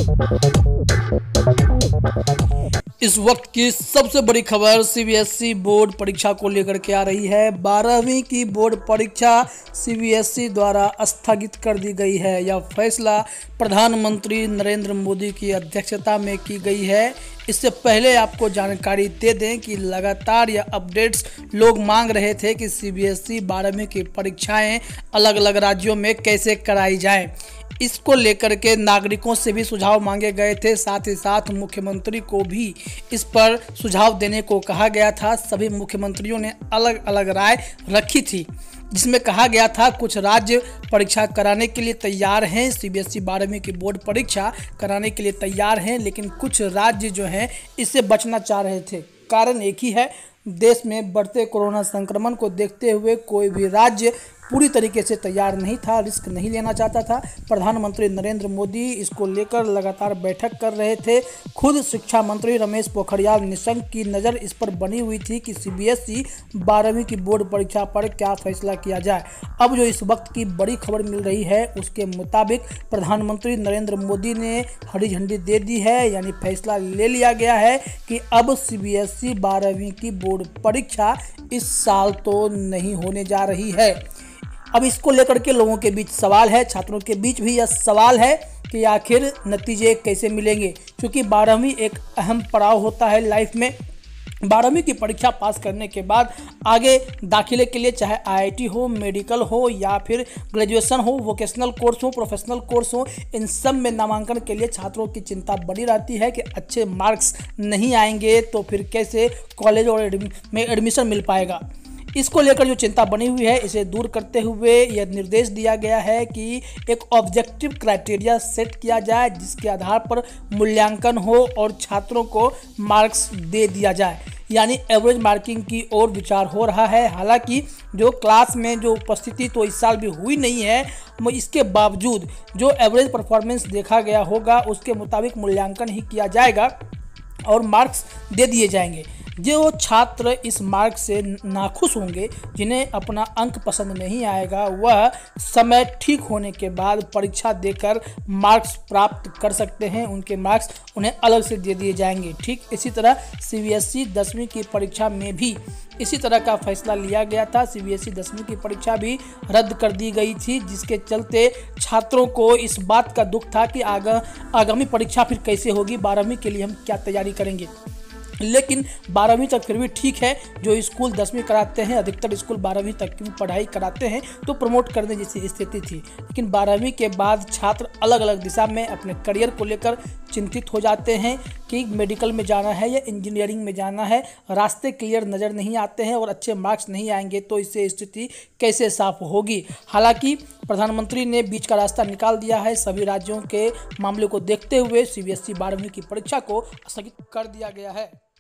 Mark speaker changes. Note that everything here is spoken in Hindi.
Speaker 1: इस वक्त की सबसे बड़ी खबर सीबीएसई बोर्ड परीक्षा को लेकर के आ रही है। 12वीं की बोर्ड परीक्षा सीबीएसई द्वारा स्थगित कर दी गई है। यह फैसला प्रधानमंत्री नरेंद्र मोदी की अध्यक्षता में की गई है। इससे पहले आपको जानकारी दे दें कि लगातार यह अपडेट्स लोग मांग रहे थे कि सीबीएसई 12वीं की परीक्षाएं अलग अलग राज्यों में कैसे कराई जाएं। इसको लेकर के नागरिकों से भी सुझाव मांगे गए थे, साथ ही साथ मुख्यमंत्री को भी इस पर सुझाव देने को कहा गया था। सभी मुख्यमंत्रियों ने अलग अलग राय रखी थी, जिसमें कहा गया था कुछ राज्य परीक्षा कराने के लिए तैयार हैं, सीबीएसई 12वीं की बोर्ड परीक्षा कराने के लिए तैयार हैं, लेकिन कुछ राज्य जो हैं इससे बचना चाह रहे थे। कारण एक ही है, देश में बढ़ते कोरोना संक्रमण को देखते हुए कोई भी राज्य पूरी तरीके से तैयार नहीं था, रिस्क नहीं लेना चाहता था। प्रधानमंत्री नरेंद्र मोदी इसको लेकर लगातार बैठक कर रहे थे। खुद शिक्षा मंत्री रमेश पोखरियाल निशंक की नज़र इस पर बनी हुई थी कि सीबीएसई 12वीं की बोर्ड परीक्षा पर क्या फैसला किया जाए। अब जो इस वक्त की बड़ी खबर मिल रही है उसके मुताबिक प्रधानमंत्री नरेंद्र मोदी ने हरी झंडी दे दी है, यानी फैसला ले लिया गया है कि अब सीबीएसई 12वीं की बोर्ड परीक्षा इस साल तो नहीं होने जा रही है। अब इसको लेकर के लोगों के बीच सवाल है, छात्रों के बीच भी यह सवाल है कि आखिर नतीजे कैसे मिलेंगे, क्योंकि 12वीं एक अहम पड़ाव होता है लाइफ में। 12वीं की परीक्षा पास करने के बाद आगे दाखिले के लिए चाहे आईआईटी हो, मेडिकल हो या फिर ग्रेजुएशन हो, वोकेशनल कोर्स हो, प्रोफेशनल कोर्स हो, इन सब में नामांकन के लिए छात्रों की चिंता बनी रहती है कि अच्छे मार्क्स नहीं आएंगे तो फिर कैसे कॉलेज और में एडमिशन मिल पाएगा। इसको लेकर जो चिंता बनी हुई है इसे दूर करते हुए यह निर्देश दिया गया है कि एक ऑब्जेक्टिव क्राइटेरिया सेट किया जाए, जिसके आधार पर मूल्यांकन हो और छात्रों को मार्क्स दे दिया जाए, यानी एवरेज मार्किंग की ओर विचार हो रहा है। हालांकि जो क्लास में जो उपस्थिति तो इस साल भी हुई नहीं है, इसके बावजूद जो एवरेज परफॉर्मेंस देखा गया होगा उसके मुताबिक मूल्यांकन ही किया जाएगा और मार्क्स दे दिए जाएंगे। जो छात्र इस मार्क से नाखुश होंगे, जिन्हें अपना अंक पसंद नहीं आएगा, वह समय ठीक होने के बाद परीक्षा देकर मार्क्स प्राप्त कर सकते हैं। उनके मार्क्स उन्हें अलग से दे दिए जाएंगे। ठीक इसी तरह सीबीएसई 10वीं की परीक्षा में भी इसी तरह का फैसला लिया गया था। सीबीएसई 10वीं की परीक्षा भी रद्द कर दी गई थी, जिसके चलते छात्रों को इस बात का दुख था कि आगामी परीक्षा फिर कैसे होगी, 12वीं के लिए हम क्या तैयारी करेंगे। लेकिन 12वीं तक फिर भी ठीक है, जो स्कूल 10वीं कराते हैं, अधिकतर स्कूल 12वीं तक की पढ़ाई कराते हैं तो प्रमोट करने जैसी स्थिति थी। लेकिन 12वीं के बाद छात्र अलग अलग दिशा में अपने करियर को लेकर चिंतित हो जाते हैं कि मेडिकल में जाना है या इंजीनियरिंग में जाना है, रास्ते क्लियर नज़र नहीं आते हैं और अच्छे मार्क्स नहीं आएंगे तो इससे स्थिति कैसे साफ होगी। हालांकि प्रधानमंत्री ने बीच का रास्ता निकाल दिया है। सभी राज्यों के मामले को देखते हुए सीबीएसई 12वीं की परीक्षा को स्थगित कर दिया गया है।